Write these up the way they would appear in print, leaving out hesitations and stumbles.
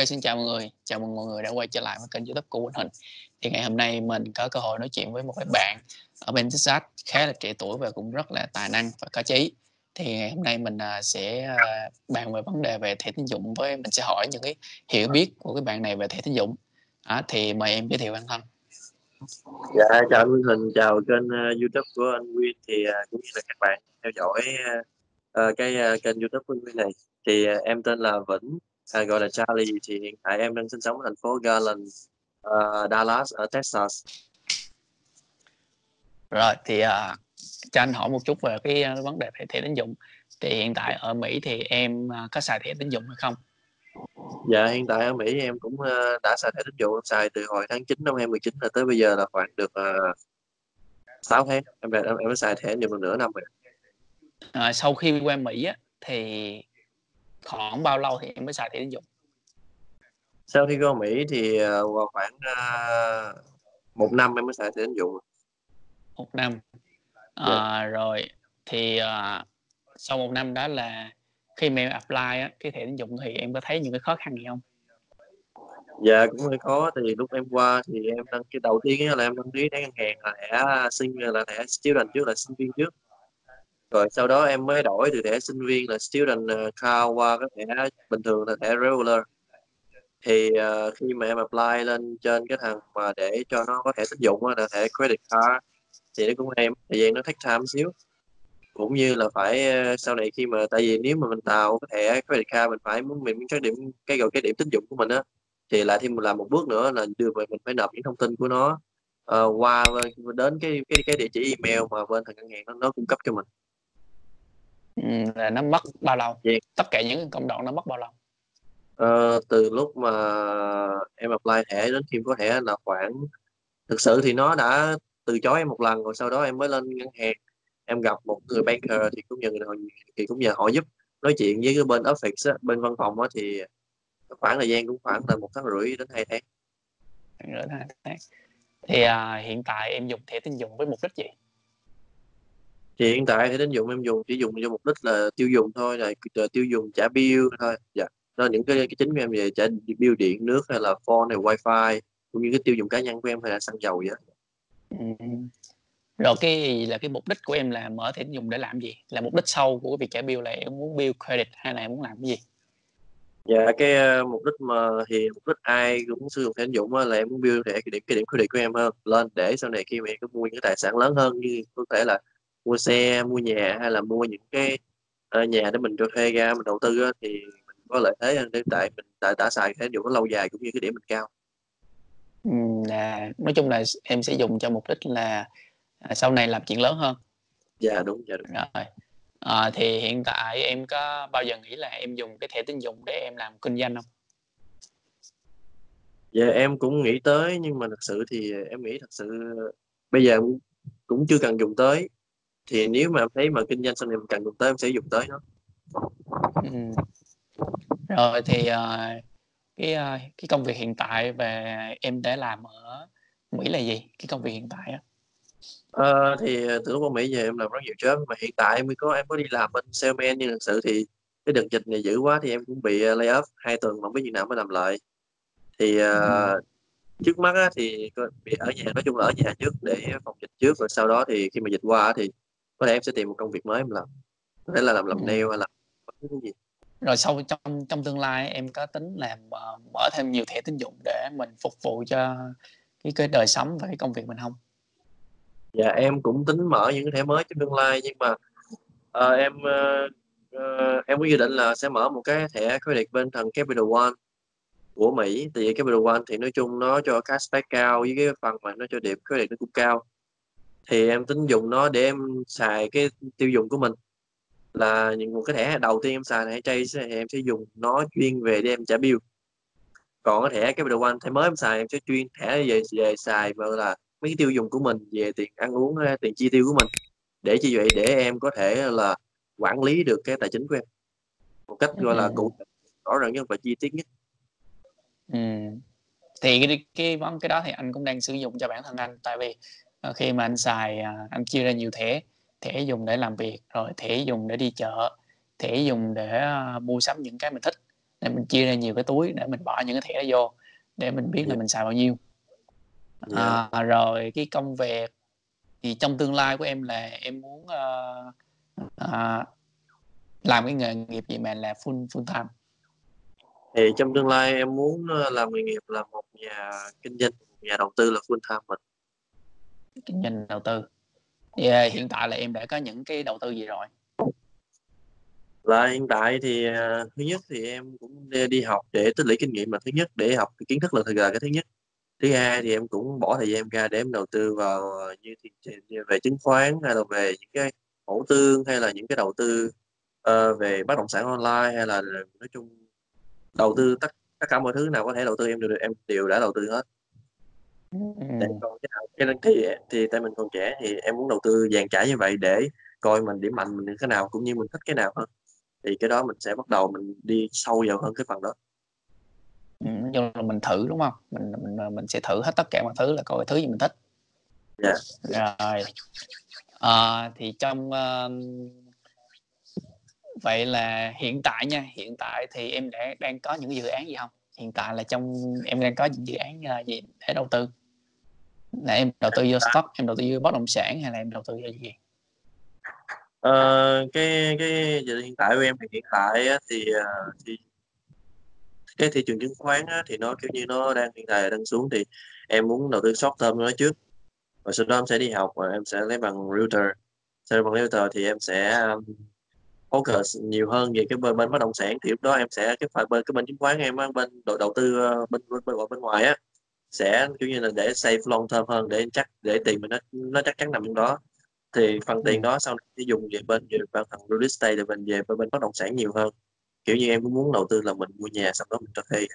xin chào mọi người. Chào mừng mọi người đã quay trở lại với kênh YouTube của Quỳnh Hình. Thì ngày hôm nay mình có cơ hội nói chuyện với một cái bạn ở bên Texas khá là trẻ tuổi và cũng rất là tài năng và có chí. Thì ngày hôm nay mình sẽ bàn về vấn đề về thẻ tín dụng, mình sẽ hỏi những cái hiểu biết của cái bạn này về thẻ tín dụng. Thì mời em giới thiệu bản thân. Dạ, chào anh Nguyên Hình, chào kênh YouTube của anh Nguyên cũng như là các bạn theo dõi kênh YouTube của anh Nguyên này. Em tên là Vĩnh, gọi là Charlie. Thì hiện tại em đang sinh sống ở thành phố Garland, Dallas ở Texas. Rồi thì cho anh hỏi một chút về cái vấn đề thẻ tín dụng. Thì hiện tại ở Mỹ thì em có xài thẻ tín dụng hay không? Dạ, hiện tại ở Mỹ em cũng đã xài thẻ tín dụng, em xài từ hồi tháng 9 năm 2019 là tới bây giờ là khoảng được 6 tháng. Em mới xài thẻ tín dụng được nửa năm rồi. Sau khi qua Mỹ thì khoảng bao lâu thì em mới xài thẻ tín dụng? Sau khi qua Mỹ thì vào khoảng 1 năm em mới xài thẻ tín dụng. 1 năm. Dạ. Rồi thì sau 1 năm đó là khi mà em apply cái thẻ tín dụng thì em có thấy những cái khó khăn gì không? Dạ, cũng hơi khó. Thì lúc em qua thì em đăng ký đầu tiên là em đăng ký thẻ ngân hàng là thẻ student trước, là sinh viên trước, rồi sau đó em mới đổi từ thẻ sinh viên là student card qua cái thẻ bình thường là thẻ regular. Khi mà em apply lên trên cái thằng mà để cho nó có thẻ tín dụng là thẻ credit card thì nó cũng em thời gian nó take time một xíu, cũng như là phải sau này khi mà tại vì nếu mà mình tạo cái thẻ credit card mình muốn xác định cái điểm tín dụng của mình á, thì lại thêm làm một bước nữa là mình phải nộp những thông tin của nó qua đến cái địa chỉ email mà bên thằng ngân hàng nó cung cấp cho mình. Là nó mất bao lâu? Vậy, Tất cả những công đoạn nó mất bao lâu? từ lúc mà em apply thẻ đến khi có thẻ là thực sự thì nó đã từ chối em một lần, rồi sau đó em mới lên ngân hàng, em gặp một người banker thì cũng nhờ họ giúp nói chuyện với cái bên office á, bên văn phòng á, thì khoảng thời gian cũng khoảng là 1 tháng rưỡi đến 2 tháng. Thì hiện tại em dùng thẻ tín dụng với mục đích gì? Thì hiện tại thẻ tín dụng em chỉ dùng cho mục đích là tiêu dùng thôi, là tiêu dùng trả bill thôi. Dạ, đó những cái chính của em về trả bill điện nước hay là phone hay wifi, cũng như cái tiêu dùng cá nhân của em hay là xăng dầu vậy. Rồi cái mục đích của em là mở thẻ tín dụng để làm gì? Là mục đích sau của việc trả bill là em muốn build credit hay là em muốn làm cái gì? Dạ, mục đích ai cũng sử dụng thẻ tín dụng là em muốn build cái điểm credit của em hơn lên, để sau này khi mà em có mua những cái tài sản lớn hơn, như có thể là mua xe, mua nhà, hay là mua những cái nhà để mình cho thuê ra mình đầu tư á, thì mình có lợi thế hơn, để tại mình đã xài thẻ tín dụng nó lâu dài, cũng như cái điểm mình cao. Nói chung là em sẽ dùng cho mục đích là sau này làm chuyện lớn hơn. Dạ đúng. Rồi. Thì hiện tại em có bao giờ nghĩ là em dùng cái thẻ tín dụng để em làm kinh doanh không? Dạ, em cũng nghĩ tới, nhưng mà thật sự thì em nghĩ bây giờ cũng chưa cần dùng tới. Thì nếu mà em thấy mà kinh doanh sau này mình cần dùng tới, em sẽ dùng tới nó. Rồi thì cái công việc hiện tại về em đã làm ở Mỹ là gì? Cái công việc hiện tại á. Từ lúc ở Mỹ về em làm rất nhiều job, mà hiện tại em có đi làm bên salesman, nhưng thật sự thì cái đợt dịch này dữ quá thì em cũng bị lay off 2 tuần mà không biết như nào mới làm lại. Thì trước mắt á, thì bị ở nhà, nói chung là ở nhà trước để phòng dịch trước, rồi sau đó thì khi mà dịch qua á, thì có thể em sẽ tìm một công việc mới em làm, có thể là làm nail hay là bất cứ cái gì. Rồi sau trong tương lai em có tính làm mở thêm nhiều thẻ tín dụng để mình phục vụ cho cái đời sống và cái công việc mình không? Dạ, em cũng tính mở những cái thẻ mới trong tương lai, nhưng mà em có dự định là sẽ mở một cái thẻ credit bên thằng Capital One của Mỹ. Thì Capital One thì nói chung nó cho cashback cao, với cái phần mà nó cho điểm credit nó cũng cao, thì em tính dùng nó để em xài cái tiêu dùng của mình. Là một cái thẻ đầu tiên em xài là thẻ Chase thì em sẽ dùng nó chuyên về để em trả bill, còn cái thẻ Capital One thẻ mới em xài em sẽ chuyên thẻ về xài và là mấy cái tiêu dùng của mình, về tiền ăn uống, tiền chi tiêu của mình, để chi vậy để em có thể là quản lý được cái tài chính của em một cách gọi là cụ thể, rõ ràng nhất và chi tiết nhất. Thì cái đó thì anh cũng đang sử dụng cho bản thân anh, tại vì khi mà anh xài anh chia ra nhiều thẻ dùng để làm việc, rồi thẻ dùng để đi chợ, thẻ dùng để mua sắm những cái mình thích, để mình chia ra nhiều cái túi để mình bỏ những cái thẻ đó vô để mình biết là Dạ. mình xài bao nhiêu. Dạ. Rồi cái công việc thì trong tương lai của em là em muốn làm cái nghề nghiệp gì mà là full full time? Thì trong tương lai em muốn làm nghề nghiệp là một nhà kinh doanh, một nhà đầu tư là full time mình. Kinh doanh đầu tư. Thì, hiện tại là em đã có những cái đầu tư gì rồi? Là hiện tại thì thứ nhất thì em cũng đi học để tích lũy kinh nghiệm, là thứ nhất để học cái kiến thức là cái thứ nhất. Thứ hai thì em cũng bỏ thời gian ra để em đầu tư vào như thị trường, như về chứng khoán hay là về những cái mẫu tương hay là những cái đầu tư về bất động sản online, hay là nói chung đầu tư tất cả mọi thứ nào có thể đầu tư em đều đã đầu tư hết. Để còn cái nào cái thì tại mình còn trẻ thì em muốn đầu tư dàn trải như vậy để coi mình điểm mạnh mình cái nào cũng như mình thích cái nào hơn, thì cái đó mình sẽ bắt đầu mình đi sâu vào hơn cái phần đó. Nói chung là mình thử, đúng không? Mình sẽ thử hết tất cả mọi thứ là coi cái thứ gì mình thích. Dạ. Rồi, thì trong, vậy là hiện tại nha, hiện tại thì em đang có những cái dự án gì không? Hiện tại là em đang có những dự án, gì để đầu tư? Là em đầu tư vô stock, em đầu tư vô bất động sản hay là em đầu tư vô gì? Ờ, cái giờ hiện tại của em thì hiện tại á, thì cái thị trường chứng khoán á, thì nó kiểu như nó đang hiện tại đang xuống, thì em muốn đầu tư short term nó trước, và sau đó em sẽ đi học và em sẽ lấy bằng realtor. Sau bằng realtor thì em sẽ focus nhiều hơn về cái bên bất động sản, thì lúc đó em sẽ cái phần bên cái bên chứng khoán em á, bên đội đầu tư bên ngoài á, sẽ kiểu như là để save long term hơn, để chắc để tiền mình nó chắc chắn nằm trong đó, thì phần tiền Ừm, đó sau này sẽ dùng về phần real estate, thì mình về bên bất động sản nhiều hơn. Kiểu như em cũng muốn đầu tư là mình mua nhà xong đó mình cho thuê.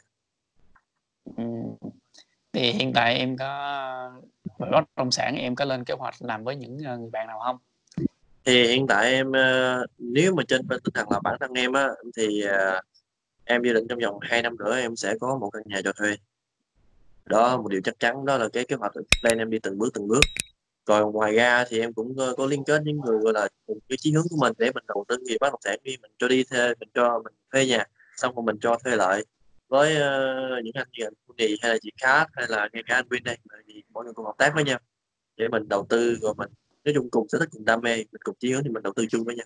ừm. Thì hiện tại em có về bất động sản em có lên kế hoạch làm với những, người bạn nào không? Thì hiện tại em nếu mà trên bên tinh thần là bản thân em á, thì em dự định trong vòng 2 năm nữa em sẽ có một căn nhà cho thuê. Đó một điều chắc chắn, đó là cái kế hoạch plan em đi từng bước từng bước. Còn ngoài ra thì em cũng có liên kết với người gọi là cùng cái chí hướng của mình để mình đầu tư về bất động sản, đi mình cho đi thuê, mình cho mình thuê nhà xong rồi mình cho thuê lại với những anh như anh Tony hay là chị Cát hay là ngay cả anh Vin đây, bởi vì mỗi người cùng hợp tác với nhau để mình đầu tư, rồi mình nói chung cùng sở thích cùng đam mê, mình cùng chí hướng thì mình đầu tư chung với nhau.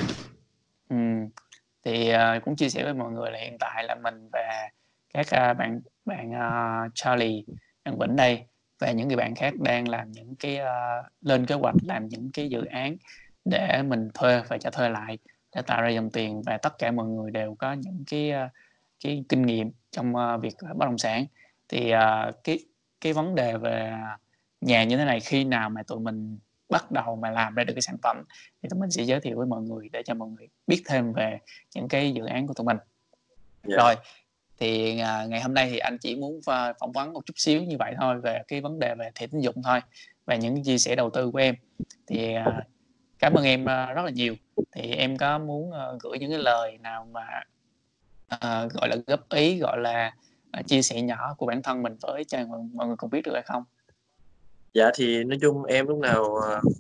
Ừm, thì, cũng chia sẻ với mọi người là hiện tại là mình và các, bạn bạn, Charlie, bạn Vĩnh đây và những người bạn khác đang làm những cái, lên kế hoạch làm những cái dự án để mình thuê và cho thuê lại để tạo ra dòng tiền, và tất cả mọi người đều có những cái kinh nghiệm trong, việc, bất động sản. Thì, cái vấn đề về nhà như thế này, khi nào mà tụi mình bắt đầu mà làm ra được cái sản phẩm thì tụi mình sẽ giới thiệu với mọi người để cho mọi người biết thêm về những cái dự án của tụi mình. Dạ. Rồi, thì, ngày hôm nay thì anh chỉ muốn phỏng vấn một chút xíu như vậy thôi về cái vấn đề về thẻ tín dụng thôi, và những chia sẻ đầu tư của em. Thì, cảm ơn em, rất là nhiều. Thì em có muốn, gửi những cái lời nào mà, gọi là, góp ý, gọi là, chia sẻ nhỏ của bản thân mình với cho mọi người cùng biết được hay không? Dạ thì nói chung em lúc nào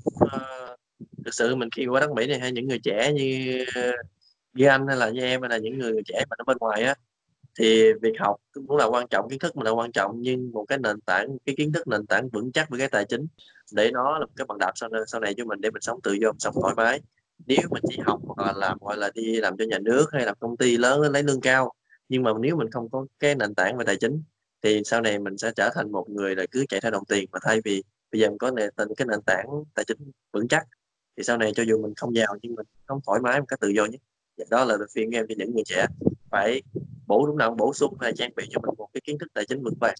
thực sự mình khi qua đất Mỹ này, hay những người trẻ như anh hay là như em hay là những người trẻ mà ở bên ngoài á, thì việc học cũng là quan trọng, kiến thức mình là quan trọng, nhưng một cái nền tảng, cái kiến thức nền tảng vững chắc với cái tài chính, để nó là một cái bằng đạp sau này cho mình, để mình sống tự do, mình sống thoải mái. Nếu mình chỉ học hoặc là làm, gọi là đi làm cho nhà nước hay làm công ty lớn lấy lương cao, nhưng mà nếu mình không có cái nền tảng về tài chính, thì sau này mình sẽ trở thành một người là cứ chạy theo đồng tiền, mà thay vì bây giờ mình có cái nền tảng tài chính vững chắc, thì sau này cho dù mình không giàu nhưng mình không thoải mái một cách tự do nhất. Và đó là lời khuyên em cho những người trẻ, phải lúc nào cũng bổ sung hay trang bị cho mình một cái kiến thức tài chính vững vàng.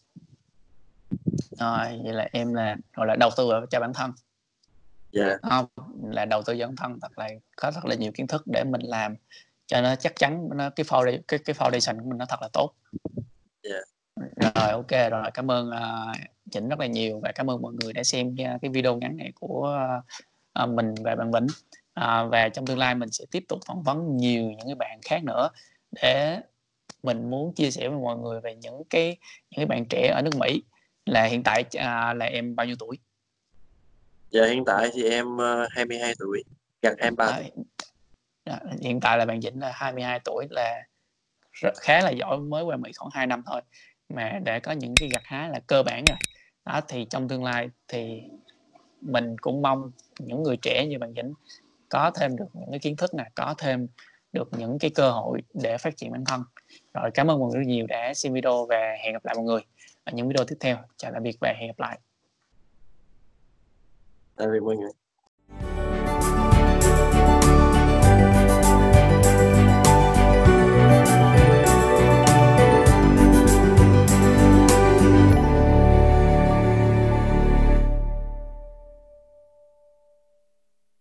Rồi, vậy là em là, gọi là, đầu tư vào cho bản thân. Dạ. Hông, là đầu tư cho bản thân có thật là nhiều kiến thức để mình làm cho nó chắc chắn, nó cái foundation của mình nó thật là tốt. Dạ. Rồi, OK, rồi, cảm ơn, Chỉnh rất là nhiều và cảm ơn mọi người đã xem, cái video ngắn này của, mình và bạn Vĩnh. Và trong tương lai mình sẽ tiếp tục phỏng vấn nhiều những cái bạn khác nữa để mình muốn chia sẻ với mọi người về những cái bạn trẻ ở nước Mỹ. Là hiện tại, là em bao nhiêu tuổi? Dạ hiện tại thì em 22 tuổi, gần 23 tuổi. Hiện tại là bạn Vĩnh là 22 tuổi, là khá là giỏi, mới qua Mỹ khoảng 2 năm thôi mà đã có những cái gặt hái là cơ bản rồi. Đó, thì trong tương lai thì mình cũng mong những người trẻ như bạn Vĩnh có thêm được những cái kiến thức này, có thêm được những cái cơ hội để phát triển bản thân. Rồi, cảm ơn mọi người rất nhiều đã xem video và hẹn gặp lại mọi người ở những video tiếp theo. Chào tạm biệt và hẹn gặp lại. Tại vì mọi người